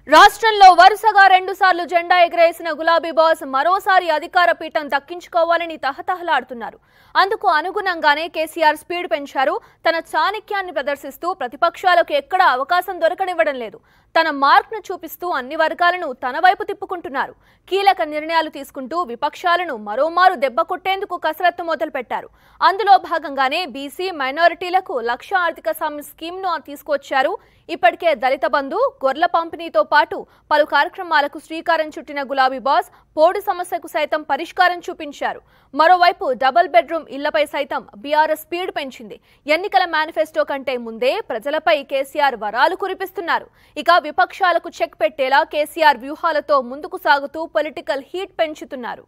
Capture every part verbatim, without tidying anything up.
రాష్ట్రంలో వరుసగా రెండు సార్లు జెండా ఎగరేసిన గులాబీ బాస్ మరోసారి అధికార పీఠం దక్కించుకోవాలని తహతహలాడుతున్నారు. అందుకు అనుగుణంగానే కేసీఆర్ స్పీడ్ పెంచారు. తన చాణక్యాన్ని ప్రదర్శిస్తూ ప్రతిపక్షాలకు ఎక్కడా అవకాశం దొరకనివ్వడం లేదు. తన మార్క్ను చూపిస్తూ అన్ని వర్గాలను తన వైపు తిప్పుకుంటున్నారు. కీలక నిర్ణయాలు తీసుకుంటూ విపక్షాలను మరోమారు దెబ్బ కొట్టేందుకు కసరత్తు మొదలుపెట్టారు. అందులో భాగంగానే బీసీ మైనారిటీలకు లక్ష ఆర్థిక స్కీమ్ను తీసుకొచ్చారు. ఇప్పటికే దళిత బంధు, గొర్రెల పంపిణీతో పాటు పలు కార్యక్రమాలకు శ్రీకారం చుట్టిన గులాబీ బాస్ పోడు సమస్యకు సైతం పరిష్కారం చూపించారు. మరోవైపు డబుల్ బెడ్రూమ్ ఇళ్లపై సైతం బీఆర్ఎస్ స్పీడ్ పెంచింది. ఎన్నికల మేనిఫెస్టో కంటే ముందే ప్రజలపై కేసీఆర్ వరాలు కురిపిస్తున్నారు. ఇక విపక్షాలకు చెక్ పెట్టేలా కేసీఆర్ వ్యూహాలతో ముందుకు సాగుతూ పొలిటికల్ హీట్ పెంచుతున్నారు.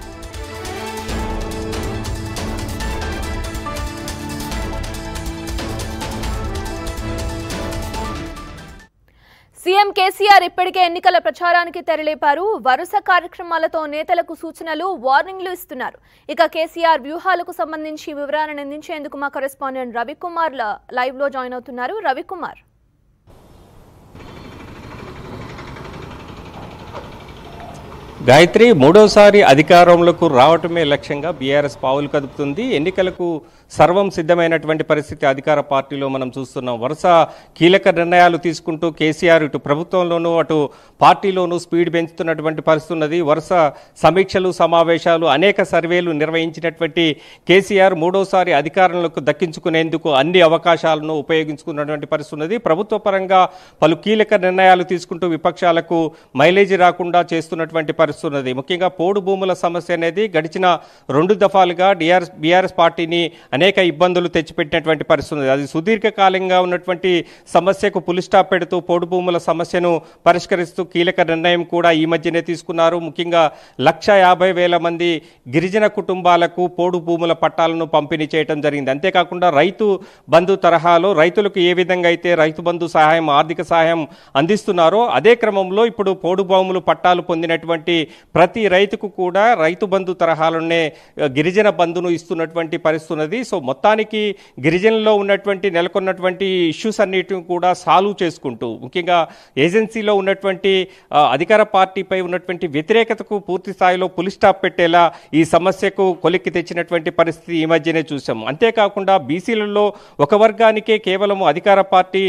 సీఎం కేసీఆర్ ఇప్పటికే ఎన్నికల ప్రచారానికి తెరలేపారు. వరుస కార్యక్రమాలతో నేతలకు సూచనలు, వార్నింగ్లు ఇస్తున్నారు. ఇక కేసీఆర్ వ్యూహాలకు సంబంధించి వివరాలను అందించేందుకు మా కరెస్పాండెంట్ రవికుమార్ లైవ్ లో జాయిన్ అవుతున్నారు. రవికుమార్, గాయత్రి, మూడోసారి అధికారంలోకి రావటమే లక్ష్యంగా బీఆర్ఎస్ పావులు కదుపుతుంది. ఎన్నికలకు సర్వం సిద్ధమైనటువంటి పరిస్థితి అధికార పార్టీలో మనం చూస్తున్నాం. వరుస కీలక నిర్ణయాలు తీసుకుంటూ కేసీఆర్ ఇటు ప్రభుత్వంలోనూ అటు పార్టీలోనూ స్పీడ్ పెంచుతున్నటువంటి పరిస్థితి ఉన్నది. వరుస సమీక్షలు, సమావేశాలు, అనేక సర్వేలు నిర్వహించినటువంటి కేసీఆర్ మూడోసారి అధికారంలోకి దక్కించుకునేందుకు అన్ని అవకాశాలను ఉపయోగించుకున్నటువంటి పరిస్థితి ఉన్నది. ప్రభుత్వ పరంగా పలు కీలక నిర్ణయాలు తీసుకుంటూ విపక్షాలకు మైలేజీ రాకుండా చేస్తున్నటువంటి పరిస్థితి ఉన్నది. ముఖ్యంగా పోడు భూముల సమస్య అనేది గడిచిన రెండు దఫాలుగా డిఆర్ఎస్ బీఆర్ఎస్ పార్టీని అనేక ఇబ్బందులు తెచ్చిపెట్టినటువంటి పరిస్థితి. అది సుదీర్ఘకాలంగా ఉన్నటువంటి సమస్యకు పులి స్టాప్ పెడుతూ పోడు భూముల సమస్యను పరిష్కరిస్తూ కీలక నిర్ణయం కూడా ఈ మధ్యనే తీసుకున్నారు. ముఖ్యంగా లక్ష యాభై వేల మంది గిరిజన కుటుంబాలకు పోడు భూముల పట్టాలను పంపిణీ చేయడం జరిగింది. అంతేకాకుండా రైతు బంధు తరహాలో రైతులకు ఏ విధంగా అయితే రైతు బంధు సహాయం, ఆర్థిక సహాయం అందిస్తున్నారో అదే క్రమంలో ఇప్పుడు పోడు భూములు పట్టాలు పొందినటువంటి ప్రతి రైతుకు కూడా రైతు బంధు తరహాలోనే గిరిజన బంధును ఇస్తున్నటువంటి పరిస్థితి ఉన్నది. సో మొత్తానికి గిరిజనుల్లో ఉన్నటువంటి నెలకొన్నటువంటి ఇష్యూస్ అన్నిటిని కూడా సాల్వ్ చేసుకుంటూ ముఖ్యంగా ఏజెన్సీలో ఉన్నటువంటి అధికార పార్టీపై ఉన్నటువంటి వ్యతిరేకతకు పూర్తి స్థాయిలో పులి స్టాప్ పెట్టేలా ఈ సమస్యకు కొలిక్కి తెచ్చినటువంటి పరిస్థితి ఈ మధ్యనే చూసాము. అంతేకాకుండా బీసీలలో ఒక వర్గానికే కేవలం అధికార పార్టీ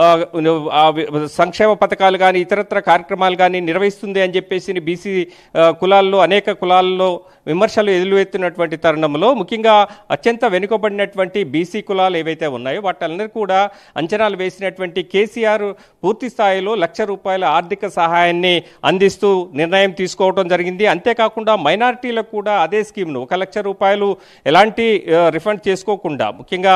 సంక్షేమ పథకాలు కానీ ఇతరత్ర కార్యక్రమాలు కానీ నిర్వహిస్తుంది అని చెప్పేసి బీసీ కులాల్లో అనేక కులాల్లో విమర్శలు ఎదురువెత్తినటువంటి తరుణంలో ముఖ్యంగా అత్యంత వెనుకబడినటువంటి బీసీ కులాలు ఏవైతే ఉన్నాయో వాటందరూ కూడా అంచనాలు వేసినటువంటి కేసీఆర్ పూర్తి స్థాయిలో లక్ష రూపాయల ఆర్థిక సహాయాన్ని అందిస్తూ నిర్ణయం తీసుకోవడం జరిగింది. అంతేకాకుండా మైనారిటీలకు కూడా అదే స్కీమ్ను ఒక లక్ష రూపాయలు ఎలాంటి రిఫండ్ చేసుకోకుండా ముఖ్యంగా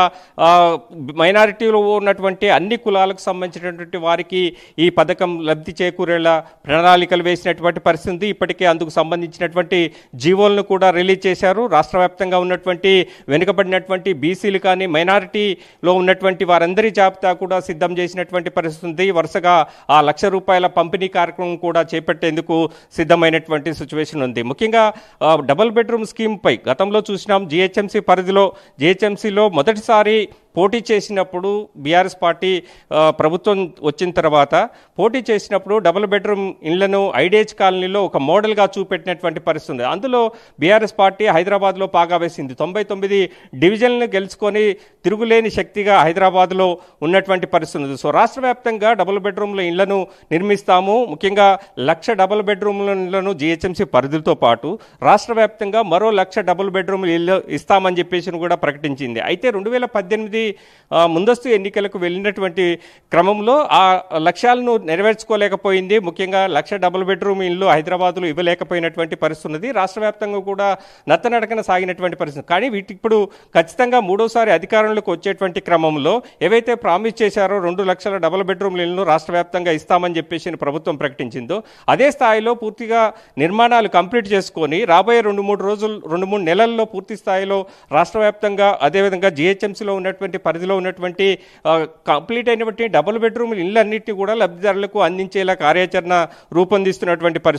మైనారిటీలో ఉన్నటువంటి అన్ని కులాలకు సంబంధించినటువంటి వారికి ఈ పథకం లబ్ధి చేకూరేలా ప్రణాళికలు వేసినటువంటి పరిస్థితి. ఇప్పటికే అందుకు సంబంధించినటువంటి జీవోలను కూడా రిలీజ్ చేశారు. రాష్ట్ర వ్యాప్తంగా ఉన్నటువంటి వెనుకబడినటువంటి బీసీలు కానీ మైనారిటీలో ఉన్నటువంటి వారందరి జాబితా కూడా సిద్ధం చేసినటువంటి పరిస్థితి. వరుసగా ఆ లక్ష రూపాయల పంపిణీ కార్యక్రమం కూడా చేపట్టేందుకు సిద్ధమైనటువంటి సిచ్యువేషన్ ఉంది. ముఖ్యంగా డబుల్ బెడ్రూమ్ స్కీమ్ పై గతంలో చూసినాం. జిహెచ్ఎంసీ పరిధిలో జిహెచ్ఎంసీలో మొదటిసారి పోటీ చేసినప్పుడు బీఆర్ఎస్ పార్టీ ప్రభుత్వం వచ్చిన తర్వాత పోటీ చేసినప్పుడు డబుల్ బెడ్రూమ్ ఇళ్లను ఐడేజ్ కాలనీలో ఒక మోడల్గా చూపెట్టినటువంటి పరిస్థితి. అందులో బీఆర్ఎస్ పార్టీ హైదరాబాద్లో పాగా వేసింది. తొంభై తొమ్మిది డివిజన్లను గెలుచుకొని తిరుగులేని శక్తిగా హైదరాబాద్లో ఉన్నటువంటి పరిస్థితి. సో రాష్ట్ర వ్యాప్తంగా డబుల్ బెడ్రూమ్ల ఇళ్లను నిర్మిస్తాము. ముఖ్యంగా లక్ష డబుల్ బెడ్రూమ్ల ఇళ్లను జిహెచ్ఎంసీ పరిధితో పాటు రాష్ట్ర వ్యాప్తంగా మరో లక్ష డబుల్ బెడ్రూమ్ల ఇళ్లు ఇస్తామని చెప్పేసి కూడా ప్రకటించింది. అయితే రెండు వేల పద్దెనిమిది ముందస్తు ఎన్నికలకు వెళ్ళినటువంటి క్రమంలో ఆ లక్ష్యాలను నెరవేర్చుకోలేకపోయింది. ముఖ్యంగా లక్ష డబుల్ బెడ్రూమ్ ఇల్లు హైదరాబాద్లో ఇవ్వలేకపోయినటువంటి పరిస్థితి ఉన్నది. రాష్ట్ర వ్యాప్తంగా కూడా నత్తనడకన సాగినటువంటి పరిస్థితి. కానీ వీటి ఇప్పుడు ఖచ్చితంగా మూడోసారి అధికారంలోకి వచ్చేటువంటి క్రమంలో ఏవైతే ప్రామిస్ చేశారో రెండు లక్షల డబుల్ బెడ్రూమ్ ఇళ్లను రాష్ట్ర వ్యాప్తంగా ఇస్తామని చెప్పేసి ప్రభుత్వం ప్రకటించిందో అదే స్థాయిలో పూర్తిగా నిర్మాణాలు కంప్లీట్ చేసుకొని రాబోయే రెండు మూడు రోజులు రెండు మూడు నెలల్లో పూర్తి స్థాయిలో రాష్ట్ర వ్యాప్తంగా అదేవిధంగా జిహెచ్ఎంసీలో ఉన్నటువంటి పరిధిలో ఉన్నటువంటి కంప్లీట్ అయినటువంటి డబుల్ బెడ్రూమ్ ఇళ్లన్నింటినీ కూడా లబ్ధిదారులకు అందించేలా కార్యాచరణ రూపొందిస్తున్నటువంటి పరిస్థితి.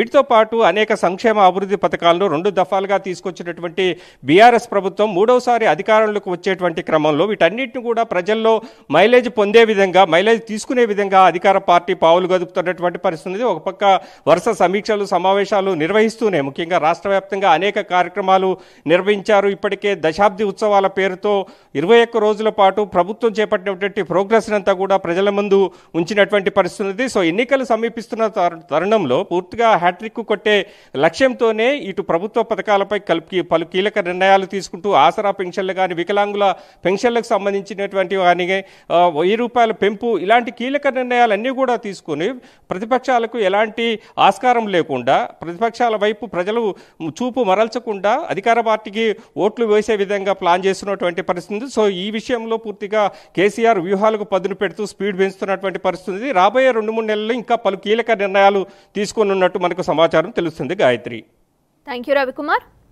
వీటితో పాటు అనేక సంక్షేమ అభివృద్ధి పథకాలను రెండు దఫాలుగా తీసుకొచ్చినటువంటి బీఆర్ఎస్ ప్రభుత్వం మూడవసారి అధికారంలోకి వచ్చేటువంటి క్రమంలో వీటన్నిటిని కూడా ప్రజల్లో మైలేజ్ పొందే విధంగా మైలేజ్ తీసుకునే విధంగా అధికార పార్టీ పావులు గదుపుతున్నటువంటి పరిస్థితి. ఒక పక్క వరుస సమీక్షలు సమావేశాలు నిర్వహిస్తూనే ముఖ్యంగా రాష్ట్ర వ్యాప్తంగా అనేక కార్యక్రమాలు నిర్వహించారు. ఇప్పటికే దశాబ్ది ఉత్సవాల పేరుతో ఇరవై ఒక్క రోజుల పాటు ప్రభుత్వం చేపట్టినటువంటి ప్రోగ్రెస్ అంతా కూడా ప్రజల ముందు ఉంచినటువంటి పరిస్థితి. సో ఎన్నికలు సమీపిస్తున్న తరుణంలో పూర్తిగా హ్యాట్రిక్ కొట్టే లక్ష్యంతోనే ఇటు ప్రభుత్వ పథకాలపై కలిపి పలు కీలక నిర్ణయాలు తీసుకుంటూ ఆసరా పెన్షన్లు కానీ వికలాంగుల పెన్షన్లకు సంబంధించినటువంటి కానీ వెయ్యి రూపాయల పెంపు ఇలాంటి కీలక నిర్ణయాలన్నీ కూడా తీసుకుని ప్రతిపక్షాలకు ఎలాంటి ఆస్కారం లేకుండా ప్రతిపక్షాల వైపు ప్రజలు చూపు మరల్చకుండా అధికార పార్టీకి ఓట్లు వేసే విధంగా ప్లాన్ చేస్తున్నటువంటి పరిస్థితి. సో ఈ విషయంలో పూర్తిగా కేసీఆర్ వ్యూహాలకు పదును పెడుతూ స్పీడ్ పెంచుతున్నటువంటి పరిస్థితి. రాబోయే రెండు మూడు నెలల్లో ఇంకా పలు కీలక నిర్ణయాలు తీసుకున్నట్టు మనకు సమాచారం తెలుస్తుంది. గాయత్రి. Thank you Ravikumar.